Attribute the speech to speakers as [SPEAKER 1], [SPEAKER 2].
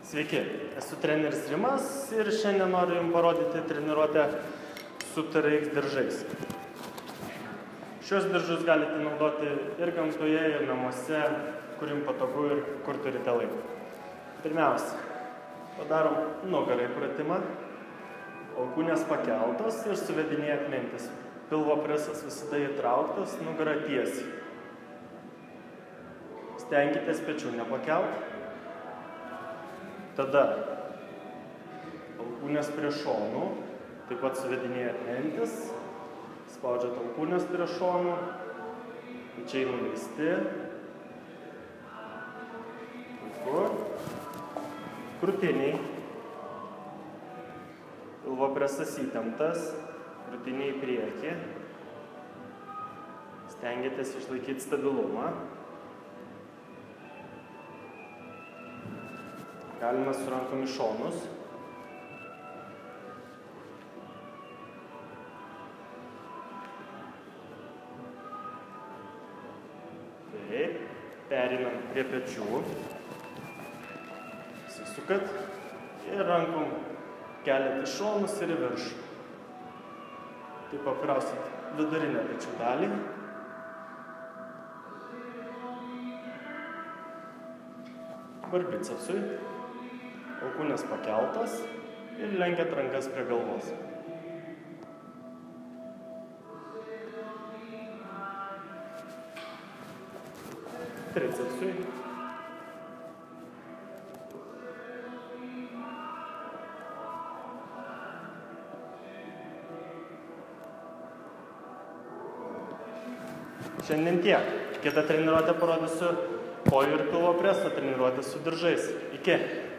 [SPEAKER 1] Sveiki, esu treneris Rimas ir šiandien noriu Jums parodyti treniruotę su TRX diržais. Šios diržus galite naudoti ir gamtoje, ir namuose, kur Jums patogu ir kur turite laiko. Pirmiausia, padarom nugarai pratimą, alkūnės pakeltos ir suvedinėjat mintis. Pilvo presas visada įtrauktas, nugara tiesiai. Stenkitės pečių nepakelt. Tada alkūnės prie šonų, taip pat suvedinėjat mentis, spaudžiat alkūnės prie šonų, pečiai nuleisti. Krūtiniai, pilvo presas įtemptas, krūtiniai į priekį. Stengiatės išlaikyti stabilumą. Galima su rankom į šonus. Taip, perinam prie pečių. Susisukat ir rankom keliat į šonus ir į viršų. Taip pakrausit vidurinę pečių dalį. Dabar bicepsui. Alkūnės pakeltos ir lenkiat rankas prie galvos. Tricepsui. Šiandien tiek. Kitą treniruotę parodysiu kojų ir pilvo preso treniruotę su diržais. Iki.